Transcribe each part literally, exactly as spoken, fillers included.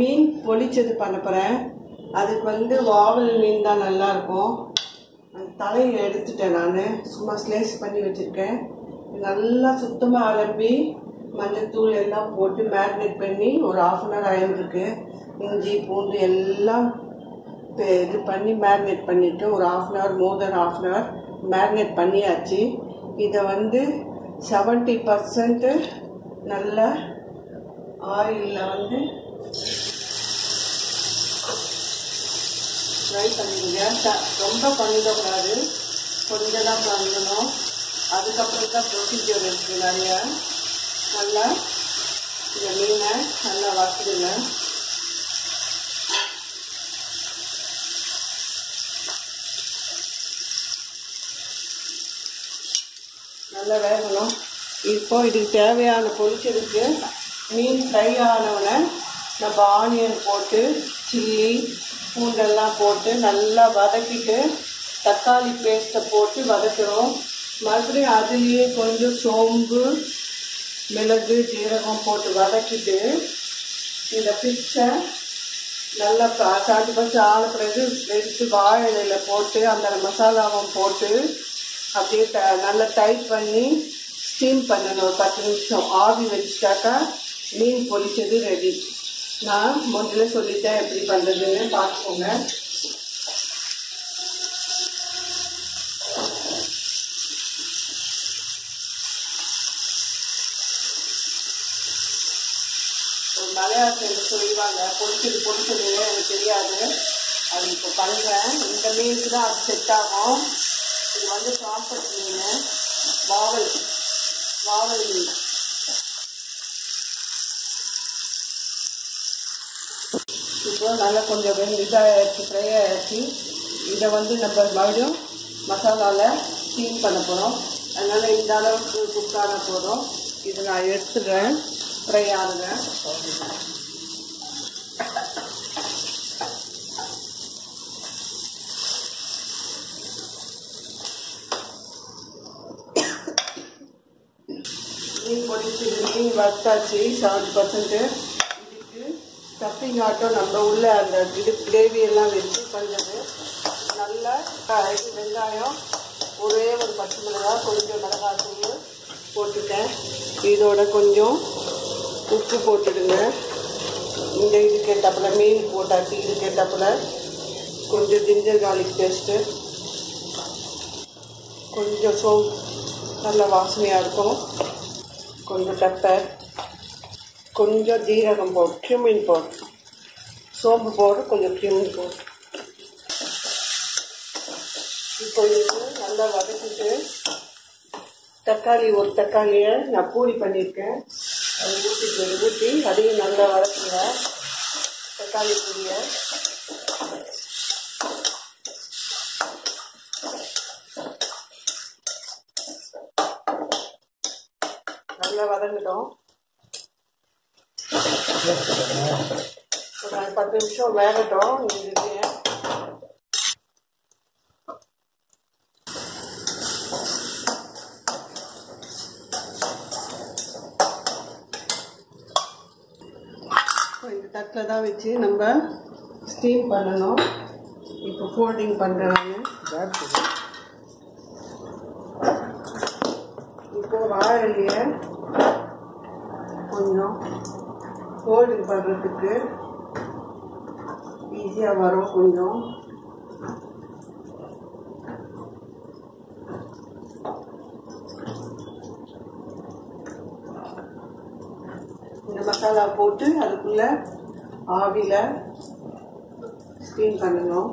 மீன் பொரிச்சது பண்ண போகிறேன். அதுக்கு வந்து வாவல் மீன் தான் நல்லாயிருக்கும். அந்த தலையை எடுத்துட்டேன், நான் சும்மா ஸ்லைஸ் பண்ணி வச்சுருக்கேன். நல்லா சுத்தமாக அலம்பி மஞ்சத்தூள் எல்லாம் போட்டு மேரினேட் பண்ணி ஒரு ஆஃப் அன் ஹவர் ஆயிருக்கு. இஞ்சி பூண்டு எல்லாம் இது பண்ணி மேரினேட் பண்ணிவிட்டு ஒரு half an hour more then half an hour marinate பண்ணியாச்சு. இதை வந்து செவன்ட்டி பர்சன்ட்டு நல்ல ஆயிலில் வந்து ஃப்ரை பண்ணிடுங்க. ரொம்ப பண்ணிடக்கூடாது, கொஞ்சம் தான் பண்ணணும். அதுக்கப்புறம் தான் ப்ரொசீஜர் இருக்குது நிறையா. நல்லா இந்த மீனை நல்லா வறுத்துடுங்க. நல்லா வேகணும். இப்போ இதுக்கு தேவையான பொரிச்சதுக்கு மீன் ஃப்ரை ஆனவுடனே நம்ம ஆனியன் போட்டு சில்லி பூண்டெல்லாம் போட்டு நல்லா வதக்கிட்டு தக்காளி பேஸ்ட்டை போட்டு வதக்கிறோம். மறுபடியும் அதுலேயே கொஞ்சம் சோம்பு மிளகு ஜீரகம் போட்டு வதக்கிட்டு இந்த ஃபிஷ்ஷை நல்லா சாட்டு பச்சு ஆன பிறகு எடுத்து வாழை இலையில் போட்டு அந்த மசாலாவும் போட்டு அப்படியே த நல்லா டைட் பண்ணி ஸ்டீம் பண்ணணும். ஒரு பத்து நிமிஷம் ஆவி வச்சுட்டாக்கா மீன் பொரிச்சது ரெடி. நான் முதல்ல சொல்லிட்டேன் எப்படி பண்ணுறதுன்னு பார்த்துக்கோங்க. ஒரு மலையாளத்தில் சொல்லுவாங்க பொரிச்சது பொரிச்சது, எனக்கு தெரியாது, அது இப்போ பண்ணுறேன். இந்த மீனுக்கு தான் அது செட் ஆகும். இது வந்து சாம்பல் மீன், வாவல் வாவல் மீன். இப்போ நல்லா கொஞ்சம் இதாகிடுச்சு, ஃப்ரை ஆகிடுச்சு. இதை வந்து நம்ம மறுபடியும் மசாலாவில் ஸ்டீம் பண்ண போகிறோம். அதனால் இந்த அளவுக்கு குக்கான போகிறோம். இதை நான் எடுத்துடுறேன், ஃப்ரை ஆகுறேன். மீன் பொரிச்சு மீன் வறுத்தாச்சு செவன்ட்டி பர்சன்ட்டு. இதுக்கு ஸ்டஃபிங் ஆட்டம் நம்ம உள்ள அந்த இது கிரேவியெல்லாம் வச்சு பண்ணுறது. நல்லா இது வெங்காயம், ஒரே ஒரு பச்சை மிளகாய், கொஞ்சம் மிளகாய் தூள் போட்டுட்டேன். இதோட கொஞ்சம் உப்பு போட்டுடுங்க. இந்த இதுக்கு ஏற்றாப்புல மீன் போட்டாச்சு. இதுக்கு ஏற்றாப்புல கொஞ்சம் ஜிஞ்சர் கார்லிக் பேஸ்ட்டு, கொஞ்சம் சோம்பு நல்லா வாசனையாக இருக்கும், கொஞ்சம் பெப்பர், கொஞ்சம் ஜீரகம் போடு, கியூமின் போடு, சோம்பு போடு, கொஞ்சம் கியூமின் போடு. இப்போ இது நல்லா வதக்கிட்டு தக்காளி ஒரு தக்காளியை நான் பூரி பண்ணியிருக்கேன், அதை ஊற்றிட்டு ஊற்றி அதையும் நல்லா வதக்குங்க. தக்காளி பூரியை நல்லா வதங்கிட்டோம். ஒரு பத்து நிமிஷம் வேகட்டும். இது இந்த தட்டில் தான் வச்சு நம்ம ஸ்டீம் பண்ணணும். இப்போ ஃபோல்டிங் பண்ணுறேன். இப்போ வாழையிலையை கொஞ்சம் ஃபோல்டிங் பண்ணுறதுக்கு ஈஸியாக வரும். கொஞ்சம் இந்த மசாலா போட்டு அதுக்குள்ளே ஆவியில் ஸ்டீம் பண்ணணும்.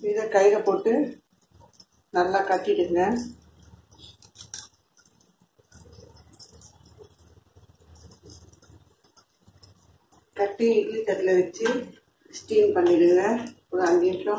இதை கையில் போட்டு நல்லா கட்டிடுங்க. கட்டி இட்லி தட்டில் வச்சு ஸ்டீம் பண்ணிடுங்க ஒரு அஞ்சு நிமிஷம்.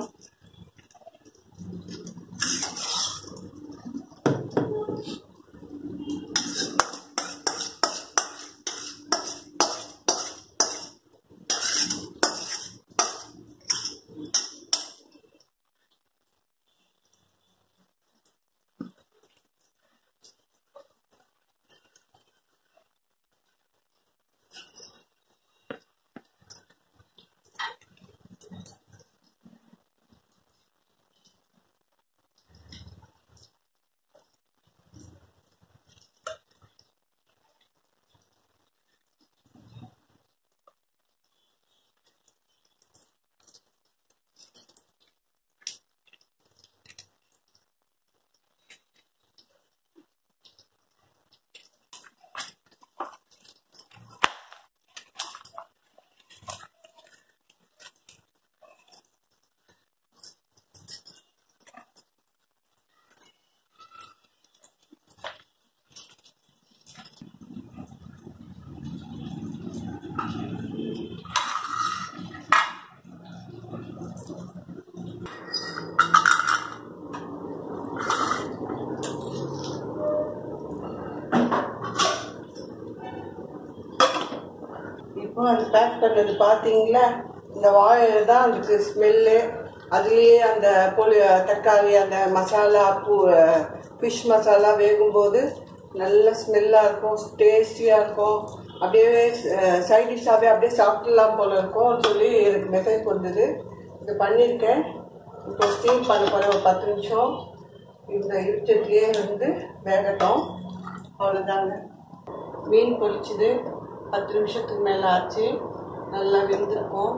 இப்போ அது பேக் பண்ணது பார்த்தீங்களா, இந்த வாழையில் தான் அதுக்கு ஸ்மெல்லு. அதுலேயே அந்த பொலி தக்காளி அந்த மசாலா பூ ஃபிஷ் மசாலா வேகும்போது நல்ல ஸ்மெல்லாக இருக்கும், டேஸ்டியாக இருக்கும். அப்படியே சைட் டிஷ்ஷாகவே அப்படியே சாப்பிட்லாம் போல இருக்கும்னு சொல்லி எனக்கு மெசேஜ் வந்தது. இது பண்ணியிருக்கேன். இப்போ ஸ்டீம் பண்ண போகிற ஒரு பத்து நிமிஷம் இந்த இருச்சட்டிலே வந்து வேகட்டும். அவ்வளோதாங்க. மீன் பொரிச்சது பத்து நிமிஷத்துக்கு மேலே ஆச்சு. நல்லா வெந்திருக்கும்.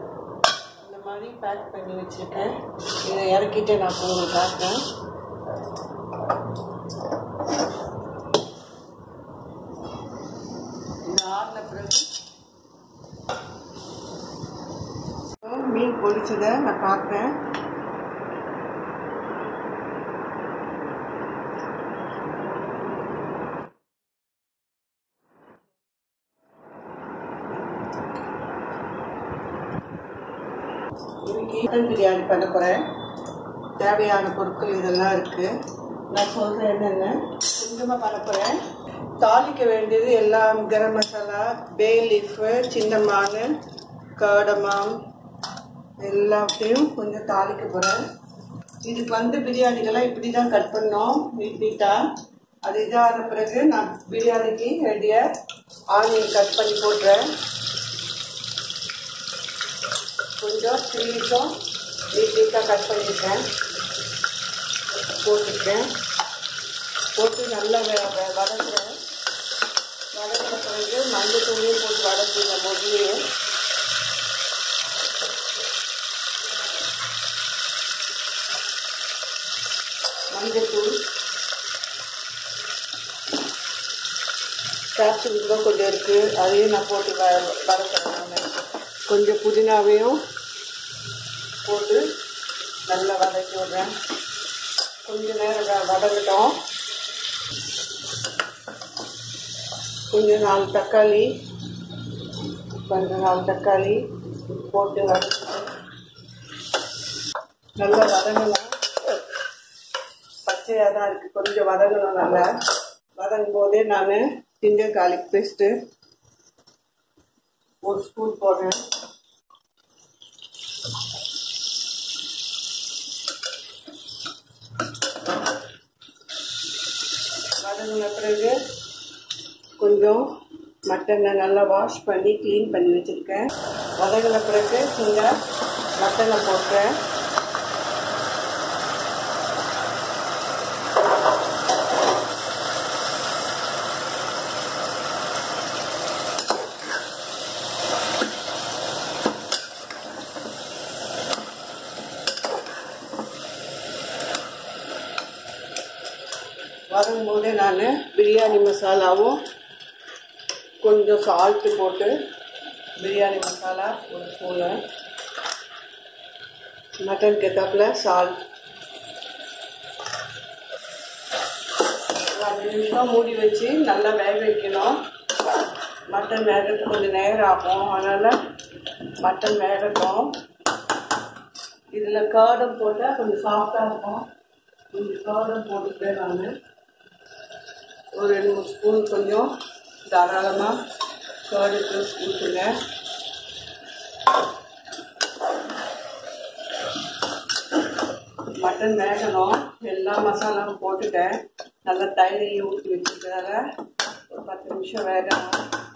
இந்த மாதிரி பேக் பண்ணி வச்சுருக்கேன். இதை இறக்கிட்டு நான் உங்களுக்கு காட்டுறேன். இந்த ஆறின பிறகு மீன் பொரிச்சதை நான் பார்க்குறேன். மட்டன் பிரியாணி பண்ண போகிறேன். தேவையான பொருட்கள் இதெல்லாம் இருக்குது. நான் சொல்கிறேன் என்னென்ன. கொஞ்சமாக பண்ண போகிறேன். தாளிக்க வேண்டியது எல்லாம் garam masala, bay leaf, cinnamon, cardamom எல்லாத்தையும் கொஞ்சம் தாளிக்க போகிறேன். இதுக்கு வந்து பிரியாணிகள்லாம் இப்படி தான் கட் பண்ணோம், நீட் நீட்டாக. அது இதான பிறகு நான் பிரியாணிக்கு ரெடியாக ஆனியன் கட் பண்ணி போட்டுறேன். கொஞ்சம் சில்லிஸும் நீட் நீட்டாக கட் பண்ணியிருக்கேன், போட்டுருக்கேன். போட்டு நல்லா வதக்குறேன். வதக்கின பிறகு மஞ்சள் தூளியும் போட்டு வதக்குங்க முதலியே. மஞ்சள் தூள், கேப்சிகம் கொஞ்சம் இருக்குது, அதையும் நான் போட்டு வ வதக்கிறேன். நான் கொஞ்சம் புதினாவையும் போட்டு நல்லா வதக்கி விடுறேன். கொஞ்சம் நேரம் வதங்கட்டும். கொஞ்சம் நாலு தக்காளி கொஞ்சம் நாலு தக்காளி போட்டு வதக்கிட்டேன். நல்லா வதங்கலாம். பச்சையாக தான் இருக்குது, கொஞ்சம் வதங்கணும். நல்லா வதங்கும் போதே நான் ஜிஞ்சர் கார்லிக் பேஸ்ட்டு ஒரு ஸ்பூன் போடுறேன். வதங்கின பிறகு கொஞ்சம் மட்டனை நல்லா வாஷ் பண்ணி க்ளீன் பண்ணி வச்சுருக்கேன். வதங்கின பிறகு கொஞ்சம் மட்டனை போட்டேன். வரும்போது நான் பிரியாணி மசாலாவும் கொஞ்சம் சால்ட்டு போட்டு பிரியாணி மசாலா ஒரு ஸ்பூனு மட்டன் கேத்தாப்புல சால்ட். அஞ்சு நிமிஷம் மூடி வச்சு நல்லா வேக வைக்கணும். மட்டன் வேகிறதுக்கு கொஞ்சம் நேரம் ஆகும், அதனால் மட்டன் வேகட்டும். இதில் கர்டும் போட்டால் கொஞ்சம் சாஃப்டாக இருக்கும். கொஞ்சம் கர்டும் போட்டுக்கிட்டேன் நான். ஒரு ரெண்டு மூணு ஸ்பூன் கொஞ்சம் தாராளமாக கர்டுக்கு ஊற்றுங்க. மட்டன் வேகணும். எல்லா மசாலாவும் போட்டுட்டேன். நல்லா தயிரையும் ஊற்றி வச்சுக்கிறதால ஒரு பத்து நிமிஷம் வேகணும்.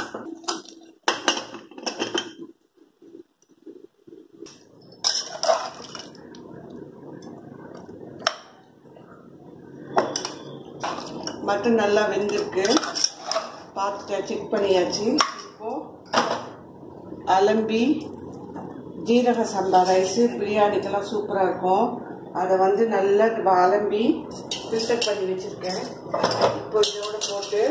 மட்டன் நல்லா வெந்திருக்கு, பார்த்துட்டு செக் பண்ணியாச்சு. இப்போது அலம்பி ஜீரக சம்பா ரைஸு பிரியாணிக்கெல்லாம் சூப்பராக இருக்கும். அதை வந்து நல்லா அலம்பி ஃபில்டர் பண்ணி வச்சுருக்கேன். இப்போ இதோட போட்டு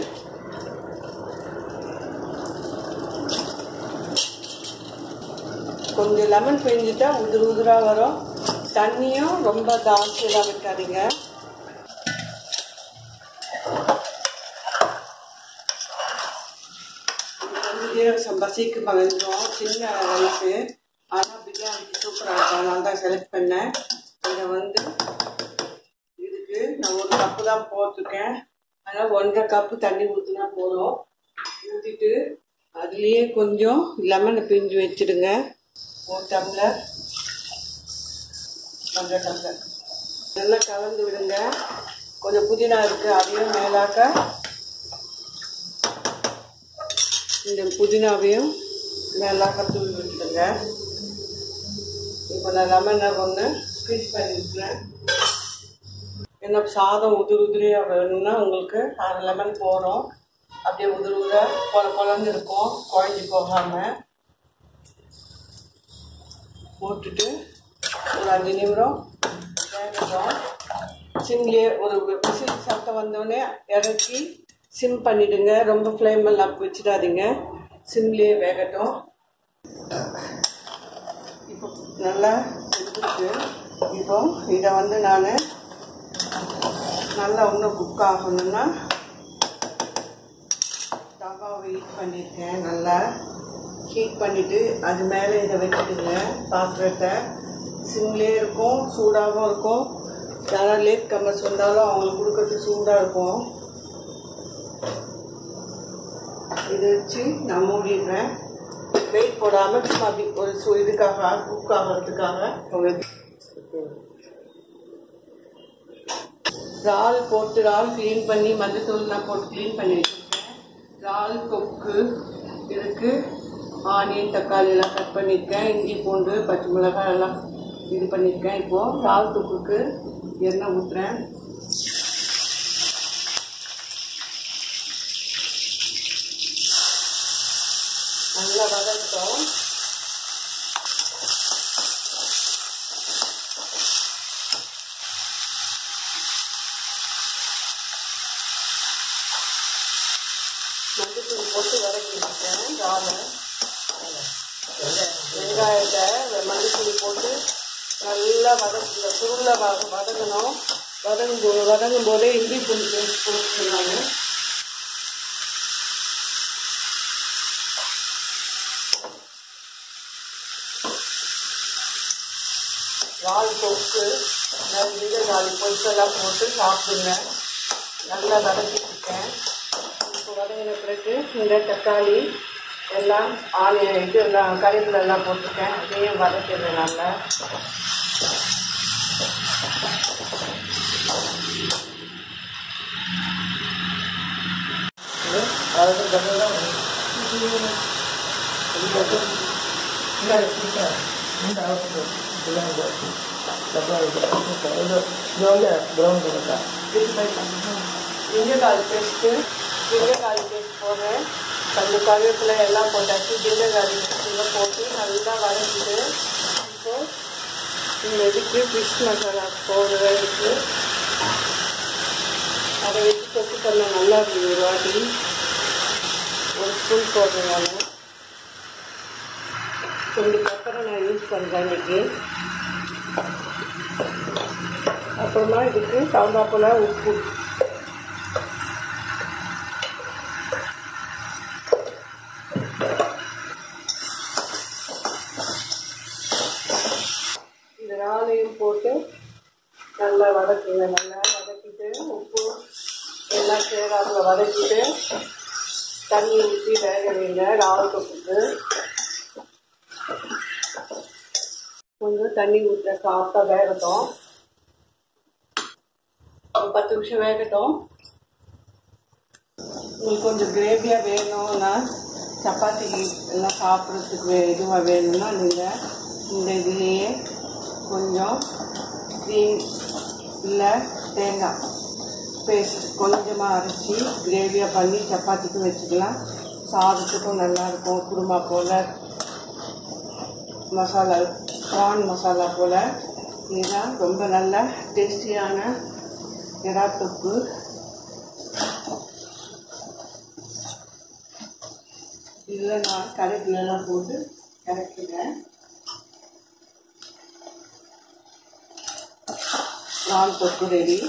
கொஞ்சம் லெமன் பிழிஞ்சிட்டா உதிர் உதிராக வரும். தண்ணியும் ரொம்ப ஜாஸ்தியாக வைக்காதீங்க. ஜீரக சம்பா சீக்கிரமாக வெந்துடும். சின்ன ரைஸு, ஆனால் பிரியாணிக்கு சூப்பராக இருக்கும். அதனால தான் செலக்ட் பண்ணேன். இதை வந்து இதுக்கு நான் ஒரு கப்பு தான் போட்டிருக்கேன். அதனால் ஒன்றரை கப்பு தண்ணி ஊற்றினா போதும். ஊற்றிட்டு அதுலேயே கொஞ்சம் லெமனை பிழிஞ்சு வச்சுடுங்க. ஒரு டம்ளர் ஒன்றரை டம்ளர் நல்லா கலந்து விடுங்க. கொஞ்சம் புதினா இருக்குது, அதையும் மேலாக்க இந்த புதினாவையும் மேலாக்க தூவி விட்டுடுங்க. இப்போ நான் லெமனை ஒன்று ஸ்க்வீஸ் பண்ணியிருக்கிறேன். என்ன சாதம் உதிர் உதிரியாக வேணும்னா உங்களுக்கு அரை லெமன் போகிறோம். அப்படியே உதிர் உதிராக கொல குழந்து இருக்கும், குழஞ்சி போகாமல். போட்டுட்டு ஒரு அஞ்சு நிமிடம் வேகட்டும். சிம்லேயே ஒரு விசில் சத்தம் வந்தோடனே இறக்கி சிம் பண்ணிவிடுங்க. ரொம்ப ஃப்ளேமெல்லாம் வச்சிடாதீங்க, சிம்லேயே வேகட்டும். இப்போ நல்லா வெந்துருக்கு. இப்போ இதை வந்து நான் நல்லா இன்னும் குக் ஆகணும்னா தவாவை ஹீட் பண்ணியிருக்கேன். நல்லா ஹீட் பண்ணிவிட்டு அது மேலே இதை வச்சுடுங்க. பாத்திரத்தை சிம்லேயே இருக்கும், சூடாகவும் இருக்கும். யாராவது லேட் கம்மர்ஸ் வந்தாலும் அவங்களுக்கு கொடுக்கறதுக்கு சூடாக இருக்கும். இதை வச்சு நான் மூடிடுறேன். வெயிட் போடாமல் சும்மா அப்படி ஒரு சூ இதுக்காக குக் ஆகிறதுக்காக. இறால் போட்டு இறால் க்ளீன் பண்ணி மஞ்சத்தூள்லாம் போட்டு க்ளீன் பண்ணி வச்சுருக்கேன். இறால் தொக்கு இதுக்கு ஆனியன் தக்காளி எல்லாம் கட் பண்ணியிருக்கேன். இஞ்சி பூண்டு பச்சை மிளகாய் எல்லாம் இது பண்ணியிருக்கேன். இப்போது இறால் தொக்குக்கு எண்ணெய் ஊற்றுறேன். நல்லா வதக்கிட்டோம். மஞ்சத்தூள் போட்டு வதக்கிட்டேன். இறாலை வெங்காயத்தை மஞ்சத்தூள் போட்டு நல்லா வதக்குங்க. சுருளை வ வதங்கணும். வதங்கும் போ வதங்கும் போதே இஞ்சி பூண்டு பேஸ்ட் போட்டுருந்தாங்க. இறால் தொக்கு நல்ல நாலு பொருட்கள்லாம் போட்டு சாப்பிடுங்க. நல்லா வதக்கிட்டுருக்கேன். இப்போ வதங்கின பிறகு இந்த தக்காளி எல்லாம் ஆனியன் இது எல்லாம் கறிவேப்பிலை எல்லாம் போட்டிருக்கேன். அதையும் வதக்கிடுறேன். நல்லா ஜிஞ்சகால் பேஸ்ட்டு ஜிஞ்சகால் பேஸ்ட் போடுறேன். கொஞ்சம் கருவேப்பிலை எல்லாம் போட்டாச்சு. ஜிஞ்சகால் பேஸ்ட்லாம் போட்டு நல்லா வதக்கிட்டு இப்போ இந்த இதுக்கு ஃபிஷ் மசாலா போடுறதுக்கு அதை வச்சு தொக்கு பண்ண நல்லா இருக்குது. ஒரு வாட்டி ஒரு ஸ்பூன் போடுறேன். நான் கொஞ்சம் பெப்பரை நான் யூஸ் பண்ணுறேன் இன்றைக்கி. அப்புறமா இதுக்கு தகுந்தா போல் உப்பு. இந்த நாளையும் போட்டு நல்லா வதக்குங்க. நல்லா வதக்கிட்டு உப்பு எல்லாம் சேராமல் வதக்கிட்டு தண்ணி ஊற்றி வேக வைங்க. ராவல் தொப்புக்கு கொஞ்சம் தண்ணி ஊற்ற சாஃப்டாக வேகட்டும். ஒரு பத்து நிமிஷம் வேகட்டும். உங்களுக்கு கொஞ்சம் கிரேவியாக வேணும்னா சப்பாத்திக்கு எல்லாம் சாப்பிட்றதுக்கு இதுவாக வேணும்னா நீங்கள் இந்த இதுலேயே கொஞ்சம் க்ரீம் இல்லை தேங்காய் பேஸ்ட் கொஞ்சமாக அரைச்சி கிரேவியாக பண்ணி சப்பாத்திக்கும் வச்சுக்கலாம். சாதத்துக்கும் நல்லாயிருக்கும். குருமா போல் மசாலா ப்ரான் மசாலா போல் இதுதான் ரொம்ப நல்ல டேஸ்டியான எறா தொக்கு. இதில் நான் கருவேப்பிலெல்லாம் போட்டு இறக்கிறேன். ப்ரான் தொக்கு ரெடி.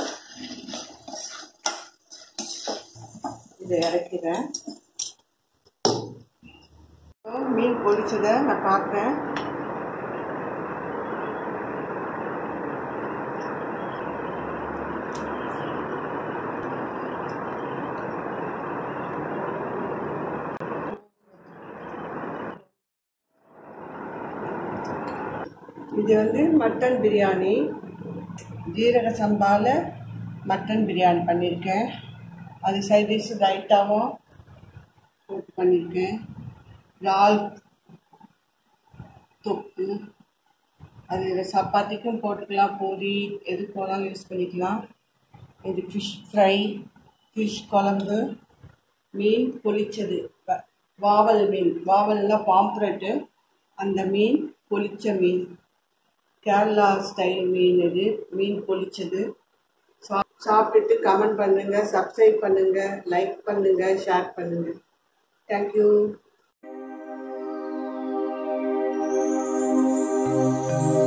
இதை இறக்கிறேன். மீன் பொரிச்சதை நான் பார்க்குறேன். இது வந்து மட்டன் பிரியாணி, ஜீரக சம்பாவில் மட்டன் பிரியாணி பண்ணியிருக்கேன். அது சைட் டிஷ் ரைட்டாவும் போட்டு பண்ணியிருக்கேன். இறால் தொக்கு அது சப்பாத்திக்கும் போட்டுக்கலாம். பூரி எது போனாலும் யூஸ் பண்ணிக்கலாம். இது ஃபிஷ் ஃப்ரை, ஃபிஷ் குழம்பு, மீன் பொரிச்சது, வாவல் மீன், வாவல்னால் பாம்ப்ரெட்டு, அந்த மீன் பொரிச்ச மீன், கேரளா ஸ்டைல் மீன். இது மீன் பொரிச்சது. சா சாப்பிட்டுட்டு கமெண்ட் பண்ணுங்கள், சப்ஸ்கிரைப் பண்ணுங்கள், லைக் பண்ணுங்கள், ஷேர் பண்ணுங்கள். தேங்க்யூ.